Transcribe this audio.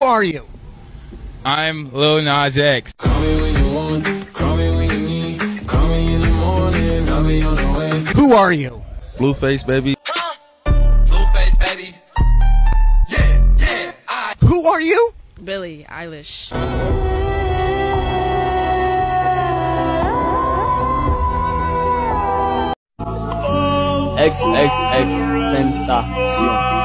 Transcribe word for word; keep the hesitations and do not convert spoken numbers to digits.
are you? I'm Lil Nas X. Call me when you want, call me when you need. Call me in the morning, I'll be on the way. Who are you? Blueface, baby. Blueface, baby. Yeah, yeah, I. Who are you? Billie Eilish. X X X Tentación.